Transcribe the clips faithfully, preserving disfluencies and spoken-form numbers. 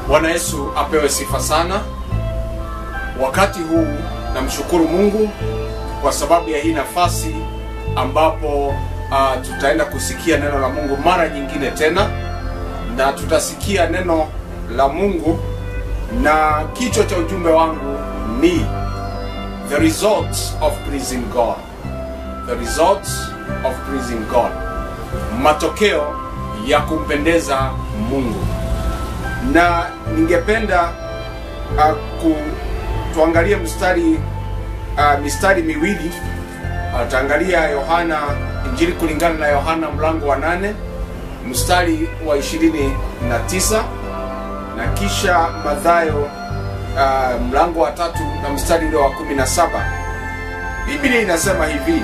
Bwana Yesu apewe sifa sana. Wakati huu namshukuru Mungu kwa sababu ya hii nafasi ambapo uh, tutaenda kusikia neno la Mungu mara nyingine tena, na tutasikia neno la Mungu, na kichwa cha ujumbe wangu ni The Results of Pleasing God. The Results of Pleasing God. Matokeo ya kumpendeza Mungu. Na ningependa uh, ku, tuangalie mstari uh, mistari miwili. Uh, taangalia Yohana, Injili kulingana na Yohana mlango wa nane mstari wa ishirini na tisa, na kisha Mathayo uh, mlango wa tatu na mstari ule wa kumi na saba. Biblia inasema hivi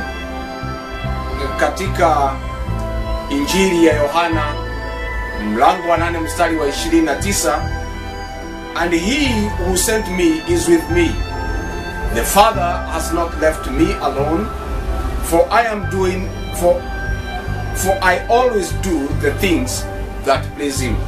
katika Injili ya Yohana mlango wa nane mstari wa ishirini na tisa, and he who sent me is with me. The Father has not left me alone, for I am doing for for I always do the things that please him.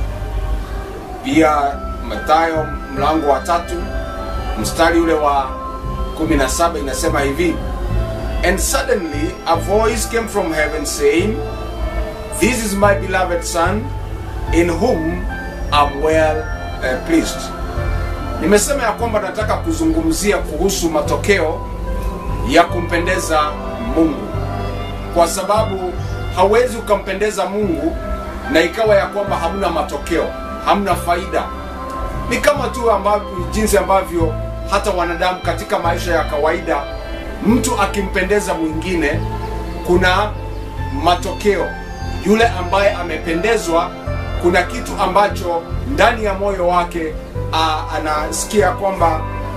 Pia Mathayo mlango wa tatu mstari ule wa kumi na saba inasema hivi, and suddenly a voice came from heaven saying, "This is my beloved son, in whom I'm well uh, pleased." Nimesema ya kwamba nataka kuzungumzia kuhusu matokeo ya kumpendeza Mungu, kwa sababu hawezi ukampendeza Mungu na ikawa ya kwamba hamna matokeo, hamna faida. Ni kama tu ambavyo jinsi ambavyo hata wanadamu katika maisha ya kawaida, mtu akimpendeza mwingine kuna matokeo. Yule ambaye amependezwa, kuna kitu ambacho ndani ya moyo wake uh, anasikia kwamba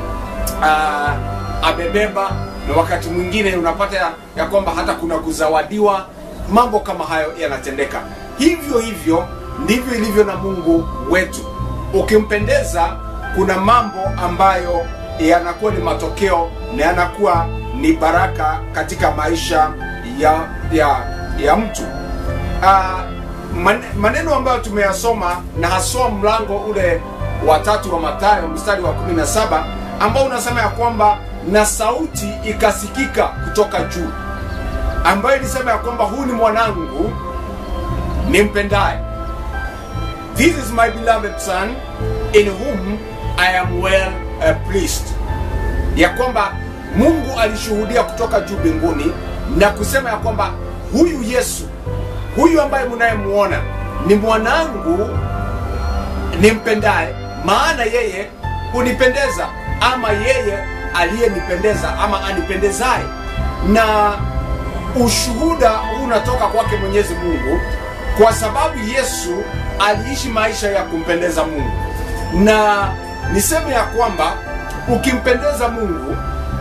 uh, amebeba, na wakati mwingine unapata ya, ya kwamba hata kuna kuzawadiwa. Mambo kama hayo yanatendeka. Hivyo hivyo ndivyo ilivyo na Mungu wetu. Ukimpendeza, kuna mambo ambayo yanakuwa ni matokeo na yanakuwa ni baraka katika maisha ya ya, ya mtu. Uh, maneno ambayo tumeyasoma, na haswa mlango ule wa tatu wa Mathayo mstari wa kumi na saba, ambao unasema ya kwamba na sauti ikasikika kutoka juu, ambayo ilisema ya kwamba huyu ni mwanangu nimpendaye. This is my beloved son, in whom I am well uh, pleased. Ya kwamba Mungu alishuhudia kutoka juu mbinguni na kusema ya kwamba huyu Yesu, huyu ambaye mnayemuona ni mwanangu nimpendaye, maana yeye hunipendeza, ama yeye aliyenipendeza, ama anipendezaye. Na ushuhuda huu unatoka kwake Mwenyezi Mungu, kwa sababu Yesu aliishi maisha ya kumpendeza Mungu. Na niseme ya kwamba ukimpendeza Mungu,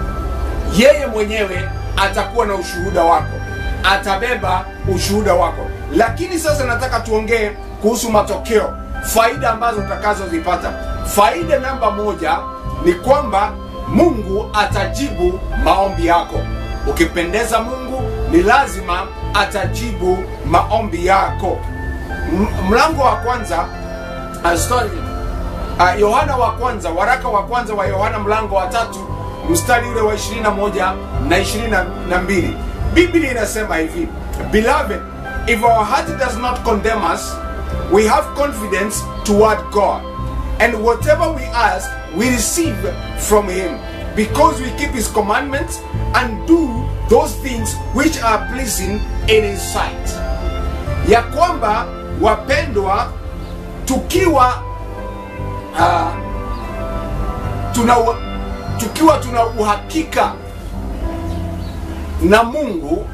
yeye mwenyewe atakuwa na ushuhuda wako, atabeba ushuhuda wako. Lakini sasa nataka tuongee kuhusu matokeo, faida ambazo utakazozipata. Faida namba moja ni kwamba Mungu atajibu maombi yako. Ukipendeza Mungu, ni lazima atajibu maombi yako. M mlango wa kwanza uh, story uh, Yohana wa kwanza, waraka wa kwanza wa Yohana mlango wa tatu mstari ule wa ishirini na moja na ishirini na mbili. Biblia inasema hivi, "Beloved, if our heart does not condemn us, we have confidence toward God, and whatever we ask, we receive from him, because we keep his commandments and do those things which are pleasing in his sight." Ya kwamba wapendwa, tukiwa uh, tuna tukiwa tuna uhakika na Mungu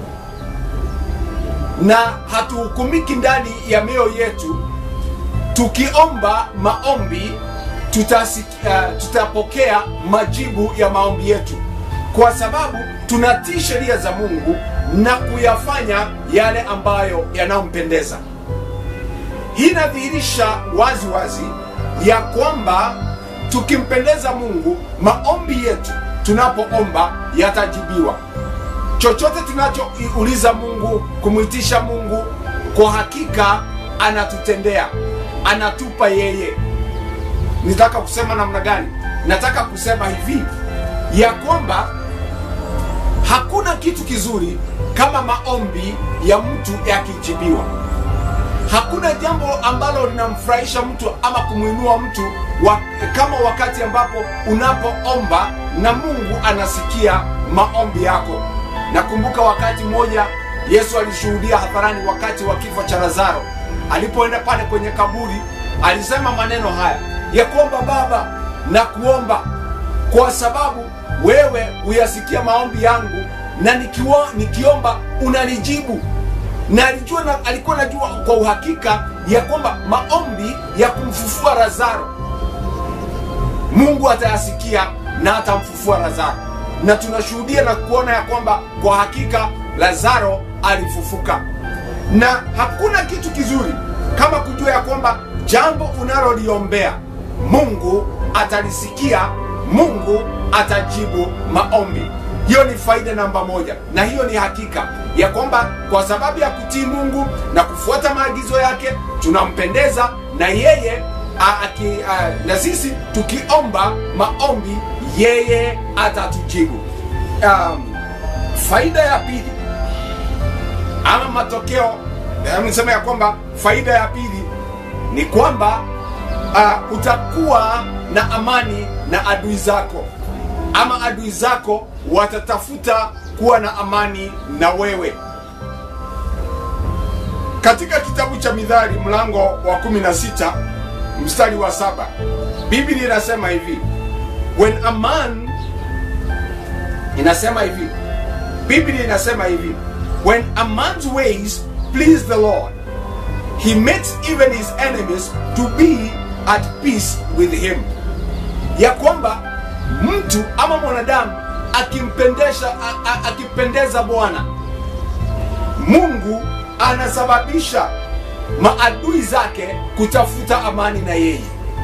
na hatuhukumiki ndani ya mioyo yetu, tukiomba maombi tutasikia, uh, tutapokea majibu ya maombi yetu, kwa sababu tunatii sheria za Mungu na kuyafanya yale ambayo yanayompendeza. Hii inadhihirisha wazi wazi ya kwamba tukimpendeza Mungu, maombi yetu tunapoomba yatajibiwa. Chochote tunachouliza Mungu, kumuitisha Mungu, kwa hakika anatutendea, anatupa yeye. nitaka kusema namna gani? Nataka kusema hivi ya kwamba hakuna kitu kizuri kama maombi ya mtu yakijibiwa. Hakuna jambo ambalo linamfurahisha mtu ama kumuinua mtu wa, kama wakati ambapo unapoomba na Mungu anasikia maombi yako. Nakumbuka wakati mmoja Yesu alishuhudia hadharani wakati wa kifo cha Lazaro. Alipoenda pale kwenye kaburi, alisema maneno haya ya kwamba Baba, na kuomba kwa sababu wewe uyasikia maombi yangu, na nikiwa, nikiomba unanijibu. Na alijua na, alikuwa najua kwa uhakika ya kwamba maombi ya kumfufua Lazaro Mungu atayasikia na atamfufua Lazaro. Na tunashuhudia na kuona ya kwamba kwa hakika Lazaro alifufuka. Na hakuna kitu kizuri kama kujua ya kwamba jambo unaloliombea Mungu atalisikia, Mungu atajibu maombi. Hiyo ni faida namba moja, na hiyo ni hakika ya kwamba kwa sababu ya kutii Mungu na kufuata maagizo yake tunampendeza, na yeye a, aki, a, na sisi tukiomba maombi yeye atatujibu. Um, faida ya pili ama matokeo, nisema ya kwamba faida ya pili ni kwamba uh, utakuwa na amani na adui zako, ama adui zako watatafuta kuwa na amani na wewe. Katika kitabu cha Mithali mlango wa kumi na sita mstari wa saba Biblia inasema hivi, when a man inasema hivi Biblia inasema hivi when a man's ways please the Lord, he makes even his enemies to be at peace with him. Ya kwamba mtu ama mwanadamu akimpendesha akipendeza Bwana Mungu, anasababisha maadui zake kutafuta amani na yeye.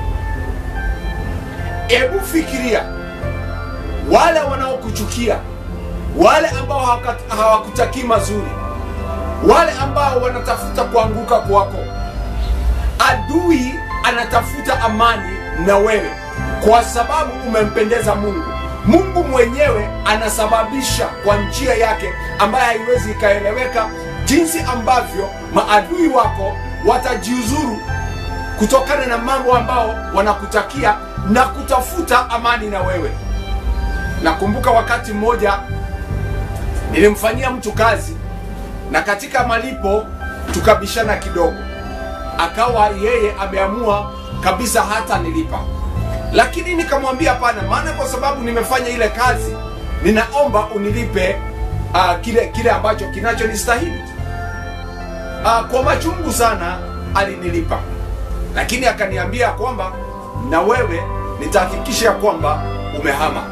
Hebu fikiria wale wanaokuchukia, wale ambao hawakutaki mazuri, wale ambao wanatafuta kuanguka kwako. Adui anatafuta amani na wewe kwa sababu umempendeza Mungu. Mungu mwenyewe anasababisha kwa njia yake ambayo haiwezi ikaeleweka jinsi ambavyo maadui wako watajiuzuru kutokana na mambo ambao wanakutakia na kutafuta amani na wewe. Nakumbuka wakati mmoja nilimfanyia mtu kazi, na katika malipo tukabishana kidogo. Akawa yeye ameamua kabisa hata nilipa. Lakini nikamwambia hapana, maana kwa sababu nimefanya ile kazi ninaomba unilipe uh, kile kile ambacho kinachonistahili. Uh, kwa machungu sana alinilipa. Lakini akaniambia kwamba na wewe nitahakikisha kwamba umehama.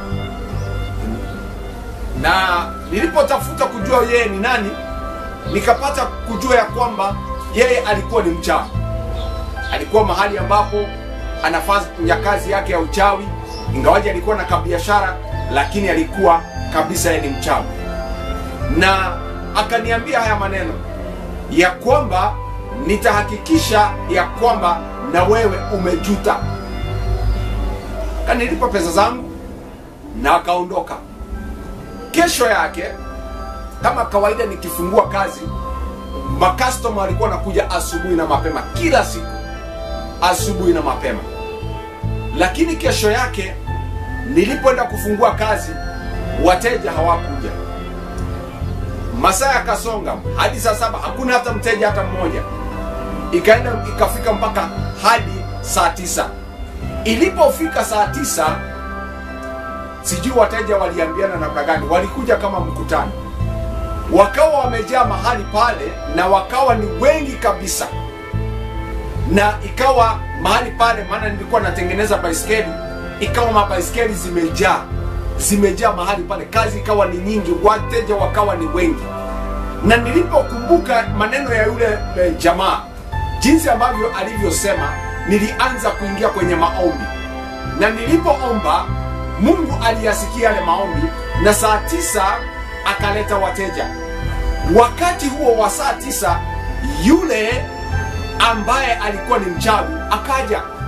Na nilipotafuta kujua yeye ni nani, nikapata kujua ya kwamba yeye alikuwa ni mchawi. Alikuwa mahali ambapo anafanya kazi yake ya uchawi, ingawaje alikuwa na kabiashara, lakini alikuwa kabisa yeye ni mchawi. Na akaniambia haya maneno ya kwamba nitahakikisha ya kwamba na wewe umejuta. Kanilipa pesa zangu na akaondoka. Kesho yake kama kawaida nikifungua kazi, makastoma walikuwa nakuja asubuhi na mapema kila siku, asubuhi na mapema. Lakini kesho yake nilipoenda kufungua kazi, wateja hawakuja. Masaa yakasonga hadi saa saba, hakuna hata mteja hata mmoja. Ikaenda ikafika mpaka hadi saa tisa. Ilipofika saa tisa, sijui wateja waliambiana namna gani, walikuja kama mkutano. Wakawa wamejaa mahali pale na wakawa ni wengi kabisa. Na ikawa mahali pale, maana nilikuwa natengeneza baiskeli, ikawa mabaiskeli zimejaa. Zimejaa mahali pale, kazi ikawa ni nyingi, wateja wakawa ni wengi. Na nilipokumbuka maneno ya yule e, jamaa, jinsi ambavyo alivyosema, nilianza kuingia kwenye maombi. Na nilipoomba, Mungu aliyasikia yale maombi, na saa tisa akaleta wateja. Wakati huo wa saa tisa, yule ambaye alikuwa ni mchawi akaja.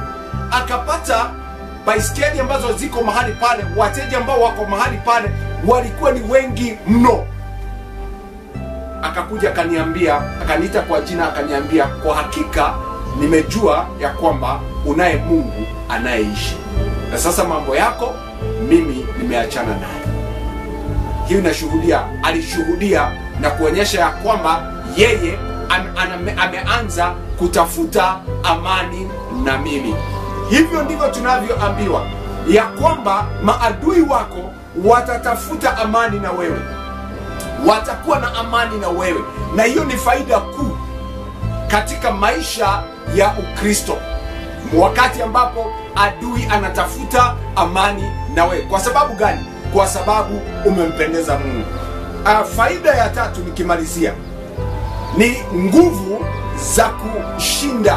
akapata baiskeli ambazo ziko mahali pale, wateja ambao wako mahali pale walikuwa ni wengi mno. Akakuja akaniambia, akaniita kwa jina, akaniambia, kwa hakika nimejua ya kwamba unaye Mungu anayeishi, na sasa mambo yako mimi nimeachana naye. Hiyo inashuhudia, alishuhudia na kuonyesha ya kwamba yeye am, ame, ameanza kutafuta amani na mimi. Hivyo ndivyo tunavyoambiwa ya kwamba maadui wako watatafuta amani na wewe, watakuwa na amani na wewe, na hiyo ni faida kuu katika maisha ya Ukristo, wakati ambapo adui anatafuta amani na wewe. Kwa sababu gani? Kwa sababu umempendeza Mungu. Uh, faida ya tatu nikimalizia ni nguvu za kushinda,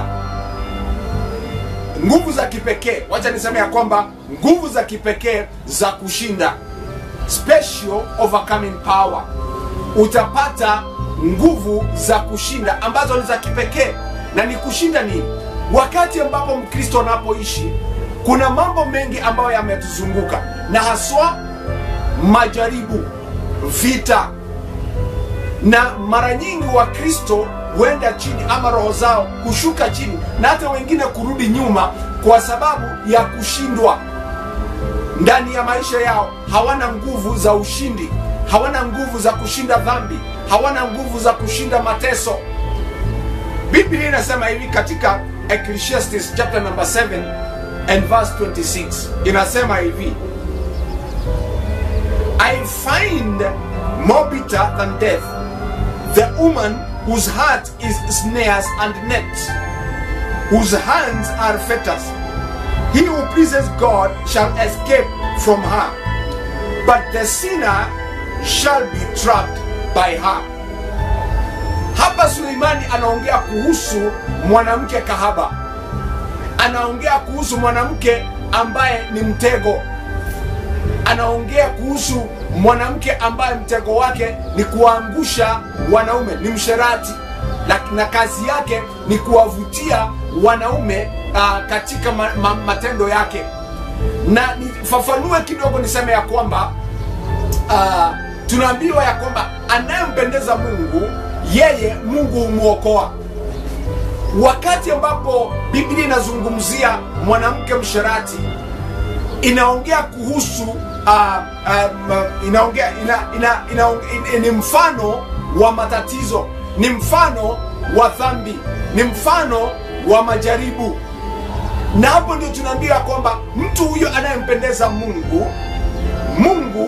nguvu za kipekee. Wacha niseme ya kwamba nguvu za kipekee za kushinda, special overcoming power. Utapata nguvu za kushinda ambazo ni za kipekee. Na ni kushinda nini? Wakati ambapo Mkristo anapoishi, kuna mambo mengi ambayo yametuzunguka, na haswa majaribu, vita, na mara nyingi Wakristo huenda chini ama roho zao kushuka chini, na hata wengine kurudi nyuma kwa sababu ya kushindwa ndani ya maisha yao. Hawana nguvu za ushindi, hawana nguvu za kushinda dhambi, hawana nguvu za kushinda mateso. Biblia inasema hivi katika Ecclesiastes chapter number seven and verse twenty-six. Inasema hivi, I find more bitter than death the woman whose heart is snares and nets, whose hands are fetters. He who pleases God shall escape from her, but the sinner shall be trapped by her. Hapa Suleimani anaongea kuhusu mwanamke kahaba. Anaongea kuhusu mwanamke ambaye ni mtego. Anaongea kuhusu mwanamke ambaye mtego wake ni kuangusha wanaume, ni msherati, na kazi yake ni kuwavutia wanaume uh, katika ma, ma, matendo yake. Na nifafanue kidogo niseme ya kwamba uh, tunaambiwa ya kwamba anayempendeza Mungu, yeye Mungu humuokoa. Wakati ambapo Biblia inazungumzia mwanamke msherati, inaongea kuhusu uh, uh, inaongea ina, ina, ina, ina, ni mfano wa matatizo, ni mfano wa dhambi, ni mfano wa majaribu. Na hapo ndio tunaambia kwamba mtu huyo anayempendeza Mungu, Mungu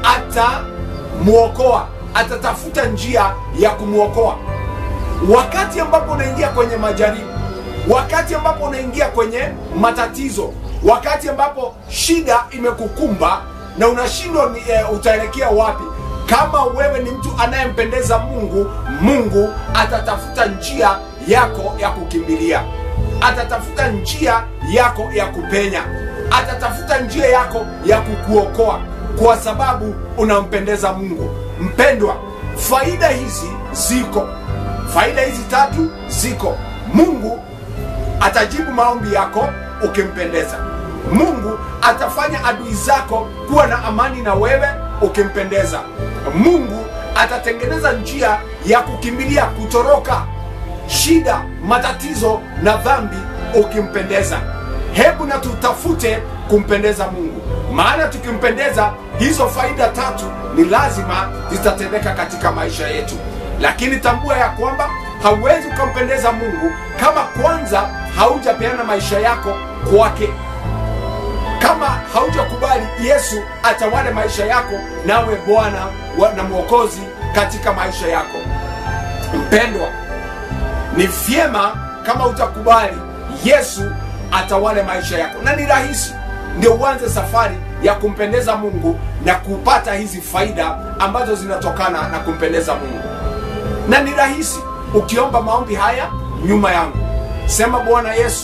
atamuokoa, atatafuta njia ya kumuokoa. Wakati ambapo unaingia kwenye majaribu, wakati ambapo unaingia kwenye matatizo, wakati ambapo shida imekukumba na unashindwa e, utaelekea wapi, kama wewe ni mtu anayempendeza Mungu, Mungu atatafuta njia yako ya kukimbilia, atatafuta njia yako ya kupenya, atatafuta njia yako ya kukuokoa, kwa sababu unampendeza Mungu. Mpendwa, faida hizi ziko, faida hizi tatu ziko. Mungu atajibu maombi yako ukimpendeza. Mungu atafanya adui zako kuwa na amani na wewe ukimpendeza. Mungu atatengeneza njia ya kukimbilia, kutoroka shida, matatizo na dhambi ukimpendeza. Hebu na tutafute kumpendeza Mungu, maana tukimpendeza, hizo faida tatu ni lazima zitatendeka katika maisha yetu. Lakini tambua ya kwamba hauwezi kumpendeza Mungu kama kwanza haujapeana maisha yako kwake, kama haujakubali Yesu atawale maisha yako nawe Bwana na Mwokozi katika maisha yako. Mpendwa, ni vyema kama utakubali Yesu atawale maisha yako, na ni rahisi. Ndio uanze safari ya kumpendeza Mungu na kupata hizi faida ambazo zinatokana na kumpendeza Mungu. Na ni rahisi ukiomba maombi haya nyuma yangu. Sema, Bwana Yesu,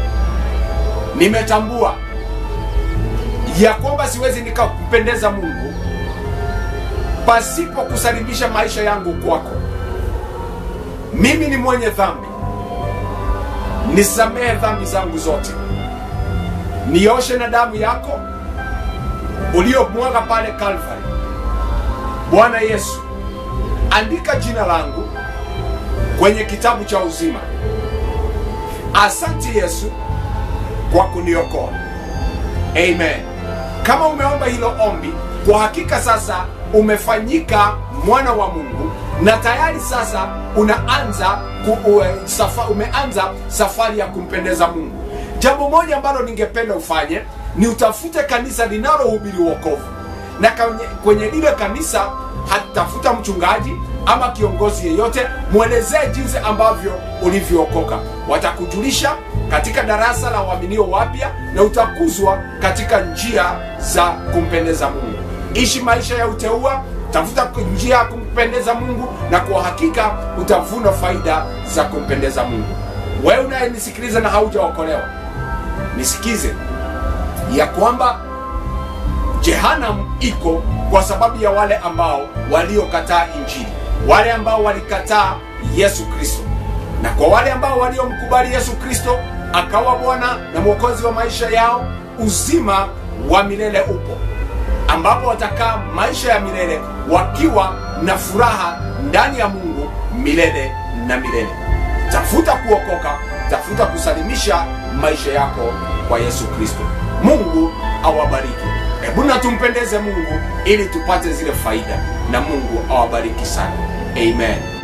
nimetambua ya kwamba siwezi nikakumpendeza Mungu pasipo kusalimisha maisha yangu kwako. Mimi ni mwenye dhambi, nisamehe dhambi zangu zote. nioshe na damu yako uliyomwaga pale Calvary. Bwana Yesu, andika jina langu kwenye kitabu cha uzima. Asante Yesu kwa kuniokoa. Amen. Kama umeomba hilo ombi, kwa hakika sasa umefanyika mwana wa Mungu, na tayari sasa unaanza ku, safa, umeanza safari ya kumpendeza Mungu. Jambo moja ambalo ningependa ufanye ni utafute kanisa linalohubiri wokovu, na kwenye lile kanisa hatafuta mchungaji ama kiongozi yeyote, muelezee jinsi ambavyo ulivyookoka. Watakujulisha katika darasa la waaminio wapya, na utakuzwa katika njia za kumpendeza Mungu. Ishi maisha ya uteua, tafuta njia ya kumpendeza Mungu, na kwa hakika utavuna faida za kumpendeza Mungu. Wewe unayenisikiliza na haujaokolewa, nisikize ya kwamba Jehanamu iko kwa sababu ya wale ambao waliokataa Injili, wale ambao walikataa Yesu Kristo. Na kwa wale ambao waliomkubali Yesu Kristo akawa Bwana na Mwokozi wa maisha yao, uzima wa milele upo, ambapo watakaa maisha ya milele wakiwa na furaha ndani ya Mungu milele na milele. Tafuta kuokoka, tafuta kusalimisha maisha yako kwa Yesu Kristo. Mungu awabariki. Hebu na tumpendeze Mungu ili tupate zile faida, na Mungu awabariki sana. Amen.